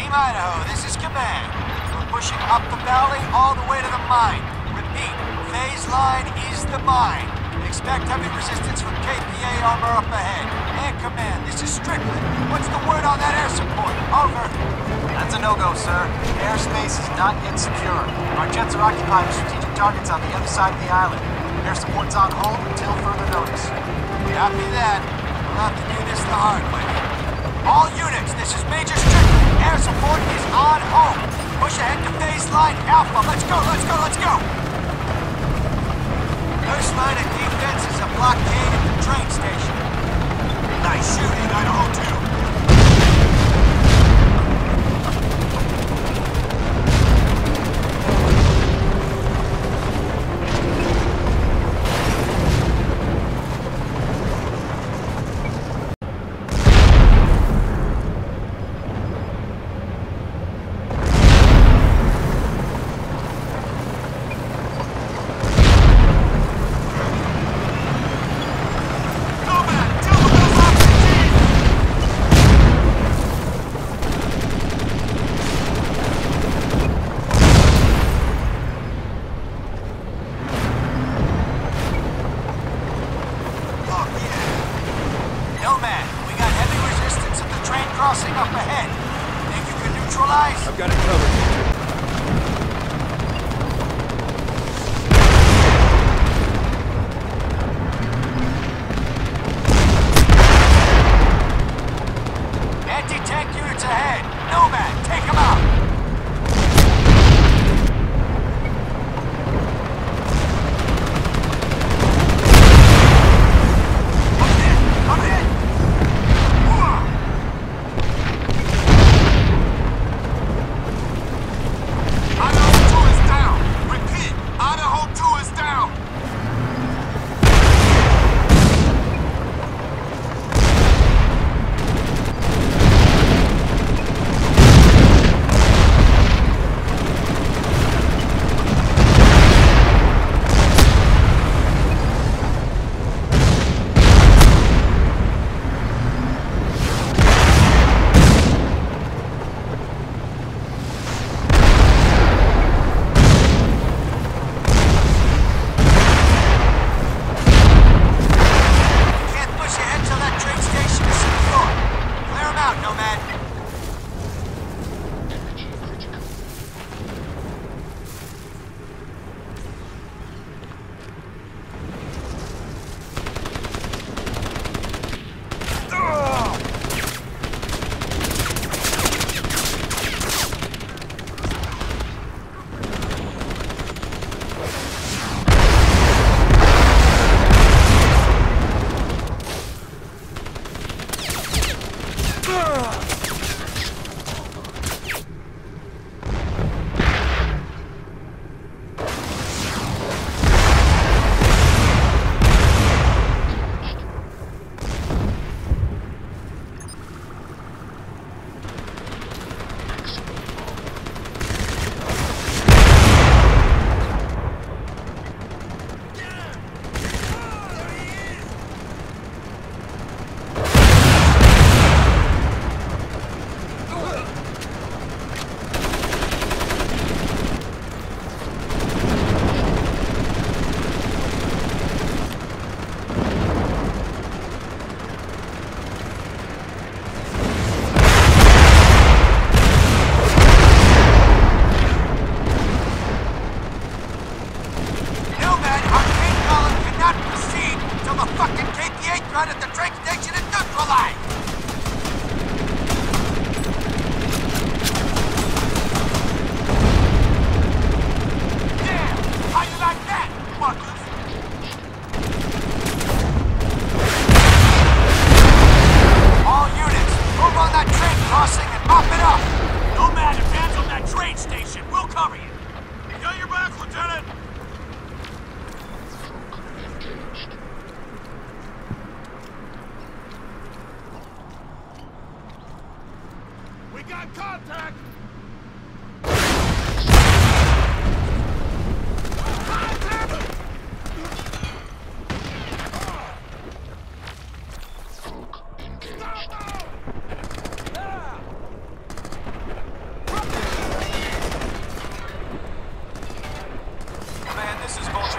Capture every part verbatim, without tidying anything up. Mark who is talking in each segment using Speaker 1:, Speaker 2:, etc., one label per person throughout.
Speaker 1: Team Idaho, this is Command. We're pushing up the valley all the way to the mine. Repeat, phase line is the mine. Expect heavy resistance from K P A armor up ahead. And Command, this is Strickland. What's the word on that air support? Over.
Speaker 2: That's a no-go, sir. Airspace is not yet secure. Our jets are occupied with strategic targets on the other side of the island. Air support's on hold until further notice.
Speaker 1: Copy that. We'll have to do this the hard way. All units, this is Major Strickland. Air support is on hold. Push ahead to phase line Alpha. Let's go, let's go, let's go! First line of defense is a blockade at the train station. Nice shooting, Idaho two. Crossing up ahead. Think you can neutralize?
Speaker 3: I've got it covered.
Speaker 1: Anti-tank units ahead. Nomad, take them out.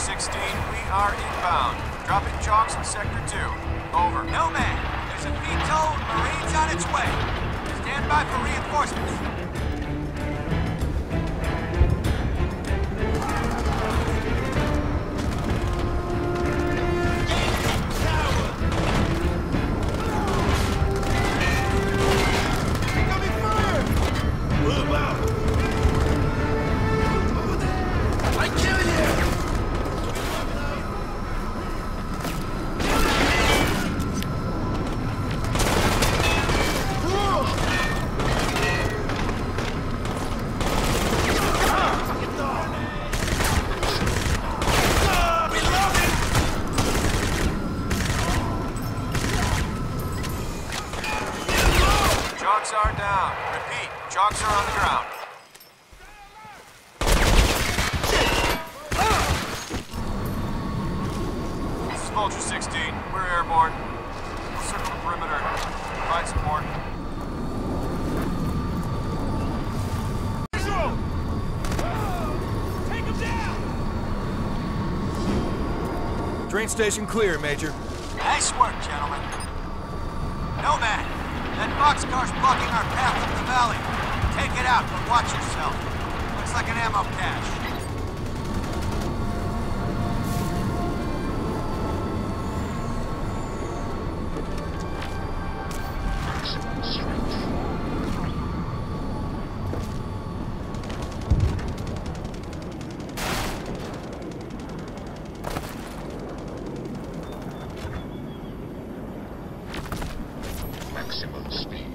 Speaker 2: sixteen, we are inbound. Dropping chalks in Sector two. Over.
Speaker 1: Nomad, there's a V TOL Marines on its way. Stand by for reinforcements.
Speaker 2: Chalks are down. Repeat, chalks are on the ground. This is Vulture sixteen. We're airborne. We'll circle the perimeter. Provide support.
Speaker 1: Take him down!
Speaker 3: Train station clear, Major.
Speaker 1: Nice work, gentlemen. Nomad, that boxcar's blocking our path up the valley. Take it out, but watch yourself. Looks like an ammo cache.
Speaker 4: Maximum speed.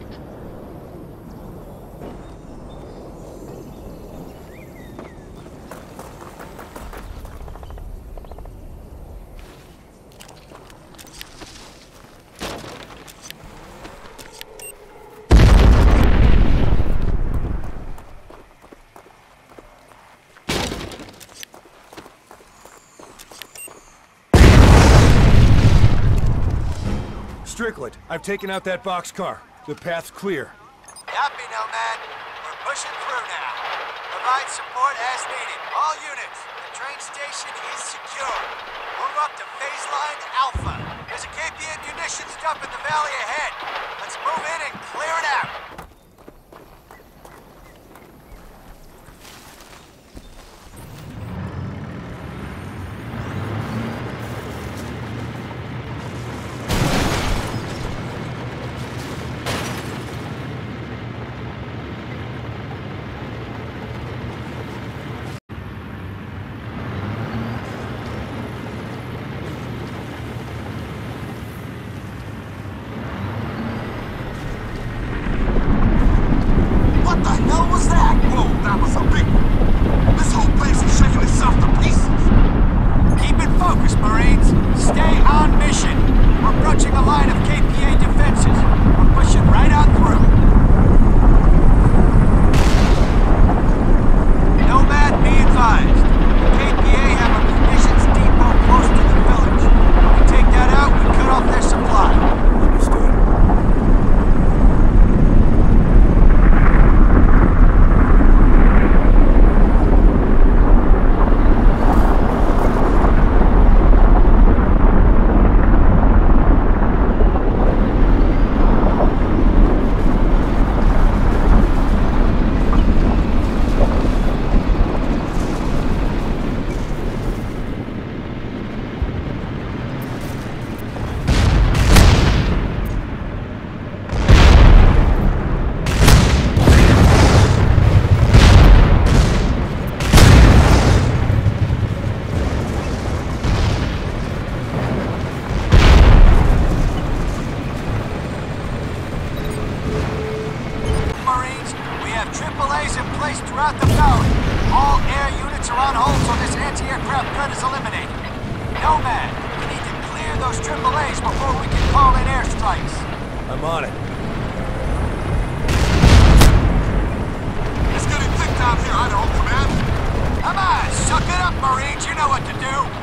Speaker 3: Strickland, I've taken out that boxcar. The path's clear.
Speaker 1: Copy, Nomad. We're pushing through now. Provide support as needed. All units, the train station is secure. Move up to phase line Alpha. There's a K P A munitions dump in the valley ahead. Let's move in and clear it out. What the hell was that?
Speaker 5: Whoa, that was a big one. This whole place is shaking itself to pieces.
Speaker 1: Keep it focused, Marines. Stay on mission. We're approaching a line of K P A defenses. We're pushing right on through. Nomad, be advised. The K P A have a munitions depot close to the village. When we take that out, we cut off their supply.
Speaker 3: Understood.
Speaker 1: Marines, we have triple A's in place throughout the valley. All air units are on hold so this anti-aircraft gun is eliminated. Nomad, we need to clear those triple A's before we can call in airstrikes.
Speaker 3: I'm on it.
Speaker 5: It's getting thick down here, Idaho Command.
Speaker 1: Come on, suck it up, Marines. You know what to do.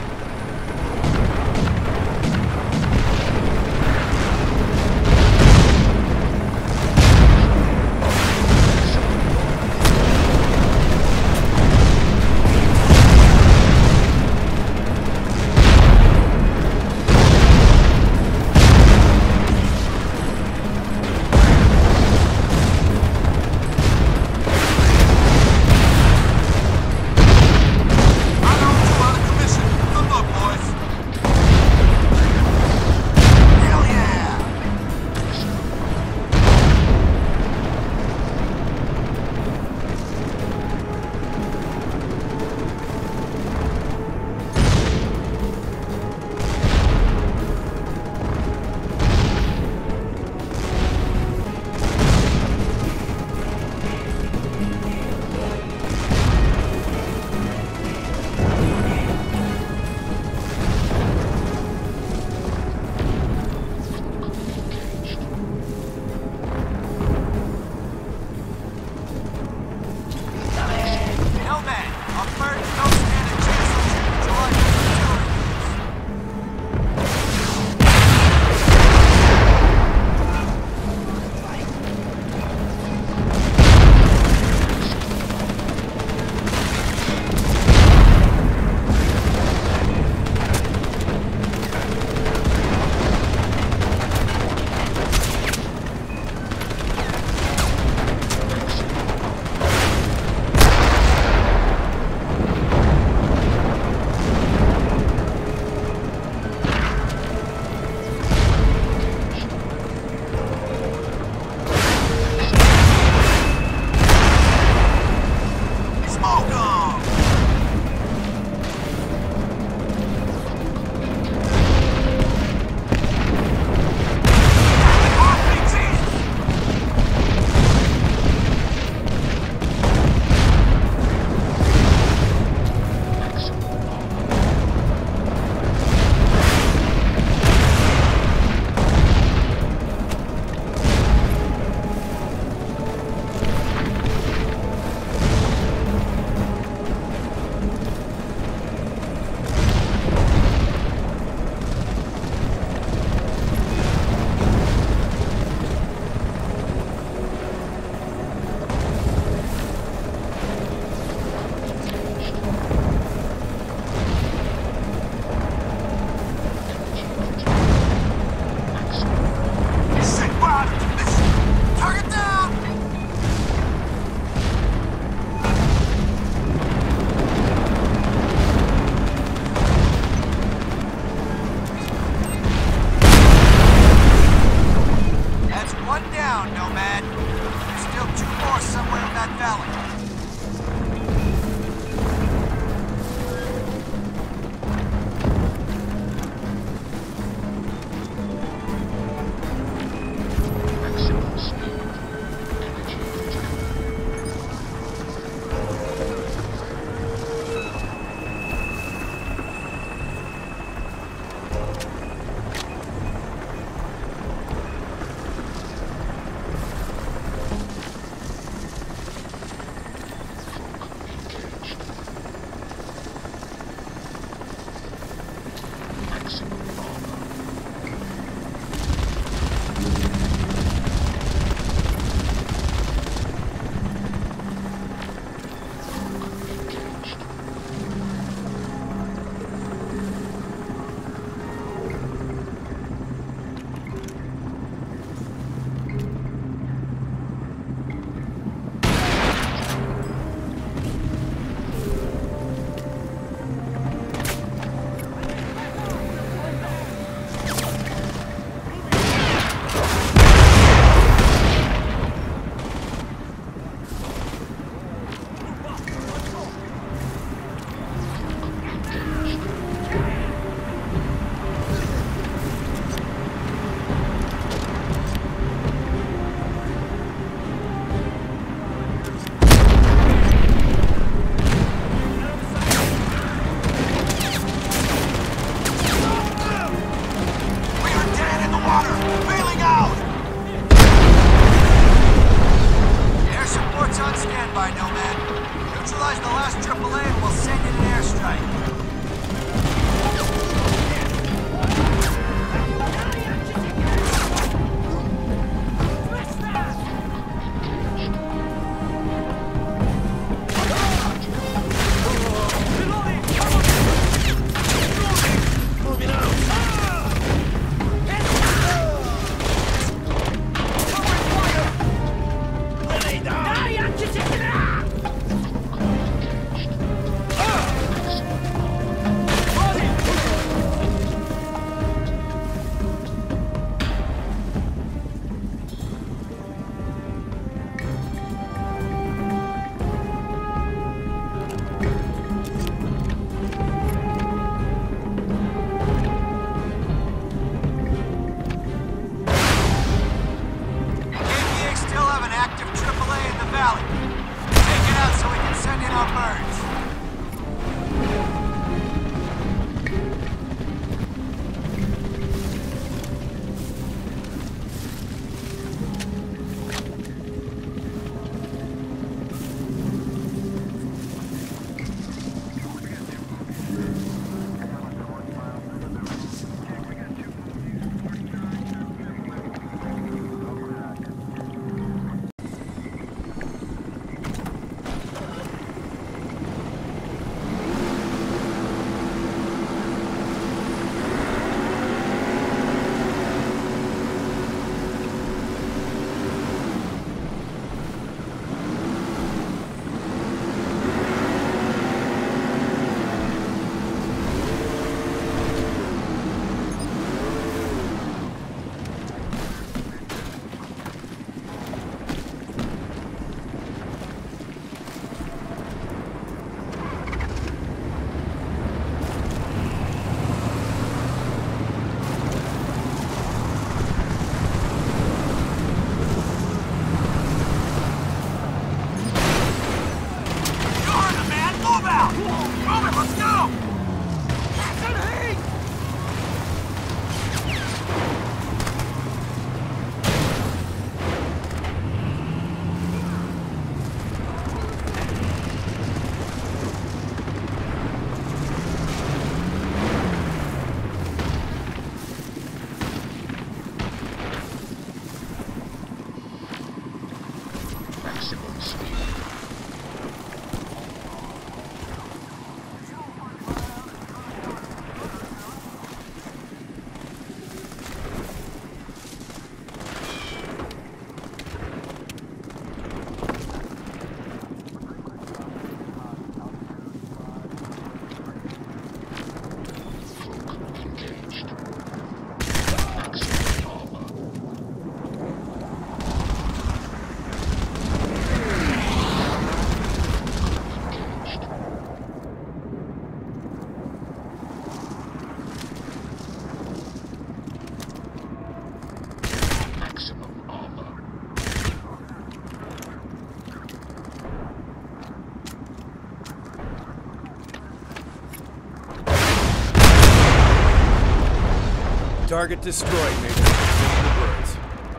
Speaker 3: Target destroyed, Major. The birds.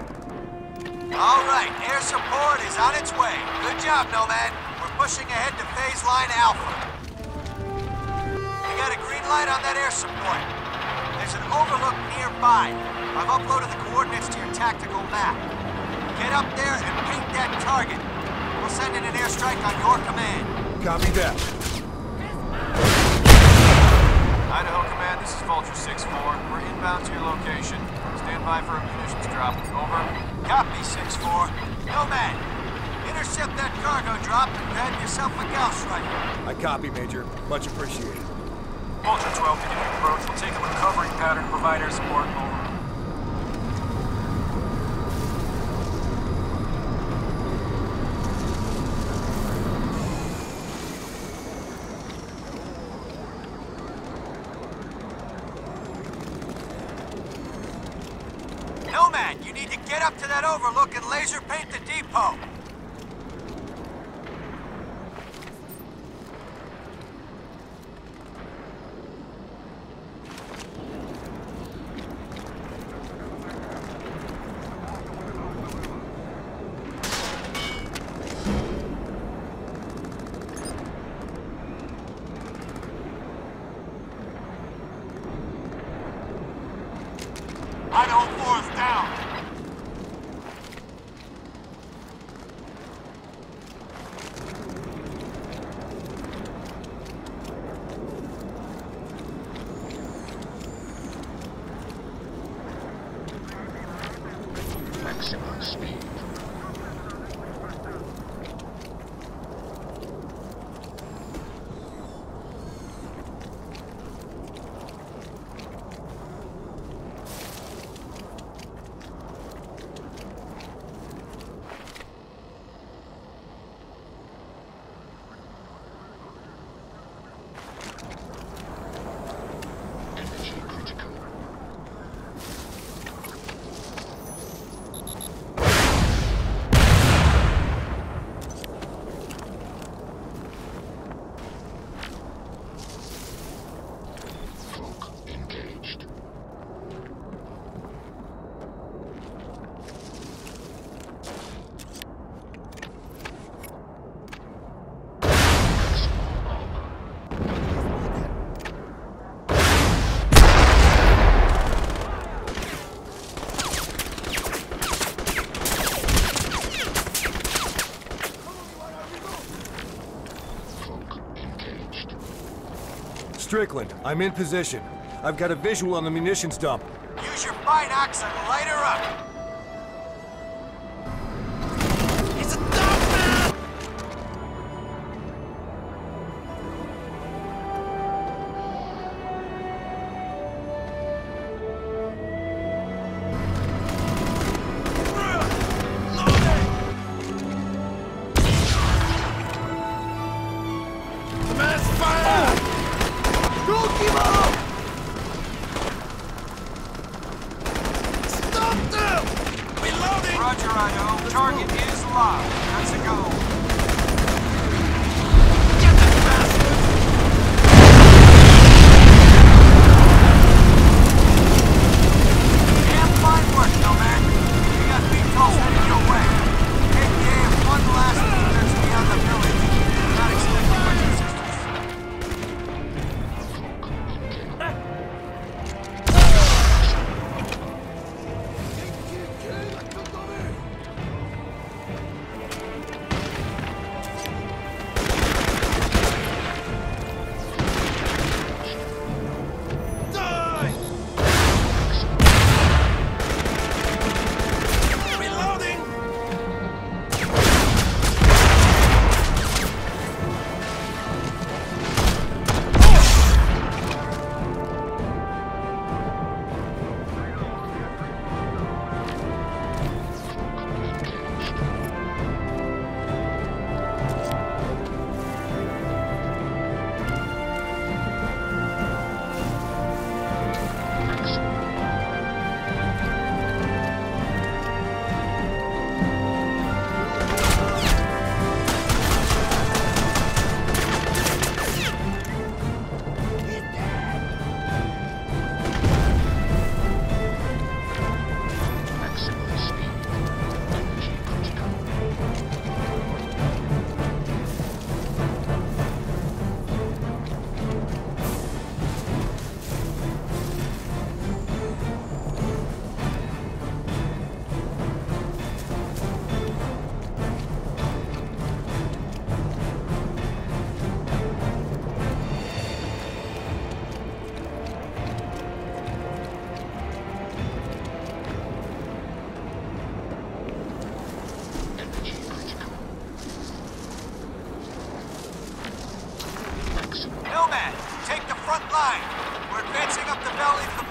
Speaker 1: All right, air support is on its way. Good job, Nomad. We're pushing ahead to phase line Alpha. We got a green light on that air support. There's an overlook nearby. I've uploaded the coordinates to your tactical map. Get up there and paint that target. We'll send in an airstrike on your command.
Speaker 3: Copy that.
Speaker 2: Idaho Command, this is Vulture six four. We're inbound to your location. Stand by for a munitions drop. Over.
Speaker 1: Copy, six four. Nomad, intercept that cargo drop and grab yourself a Gauss rifle.
Speaker 3: I copy, Major. Much appreciated.
Speaker 2: Vulture twelve, beginning approach. We'll take a recovery pattern to provide air support. Over.
Speaker 1: Nomad, you need to get up to that overlook and laser paint the depot.
Speaker 5: Idaho four is down.
Speaker 4: Maximum speed. Energy critical. Cloak engaged. Maximum armor. Cloak engaged.
Speaker 3: Strickland, I'm in position. I've got a visual on the munitions dump.
Speaker 1: Use your binocs and light her up.
Speaker 2: Roger, Idaho. Target is locked. That's a go.
Speaker 1: Damn fine work, Nomad. We got B T O S headed your way. K P A have one last search beyond the village. Not expecting much resistance.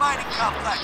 Speaker 1: mining complex.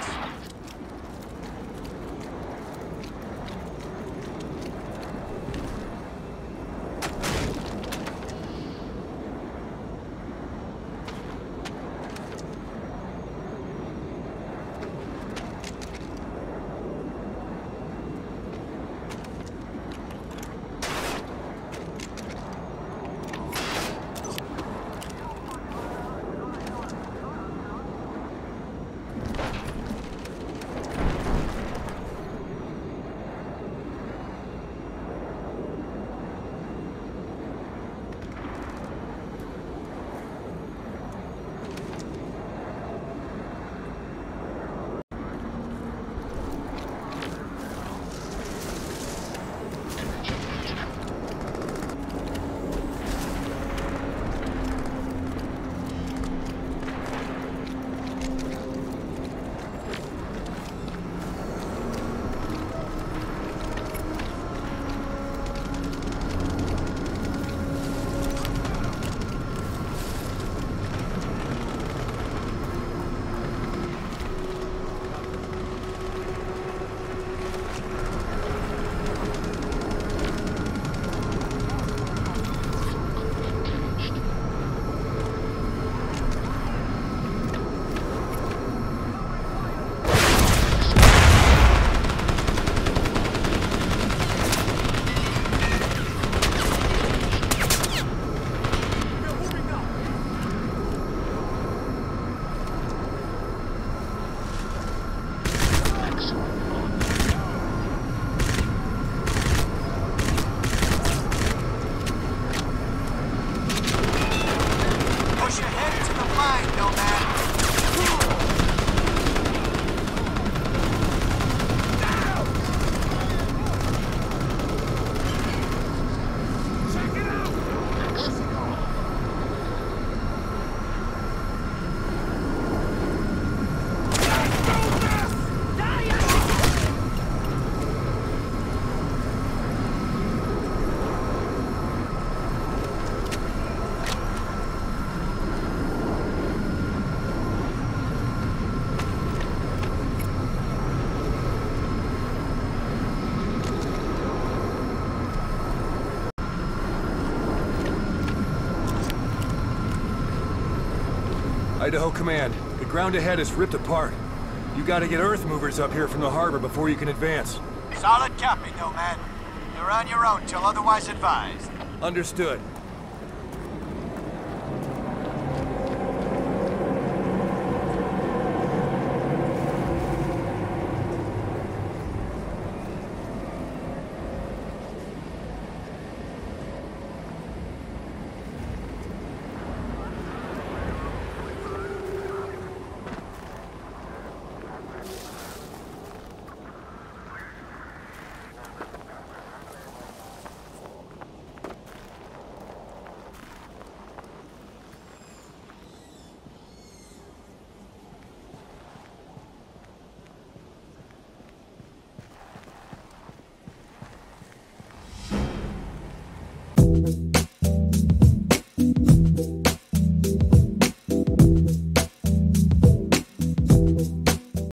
Speaker 3: Idaho Command, the ground ahead is ripped apart. You gotta get earth movers up here from the harbor before you can advance.
Speaker 1: Solid copy, Nomad. You're on your own till otherwise advised.
Speaker 3: Understood.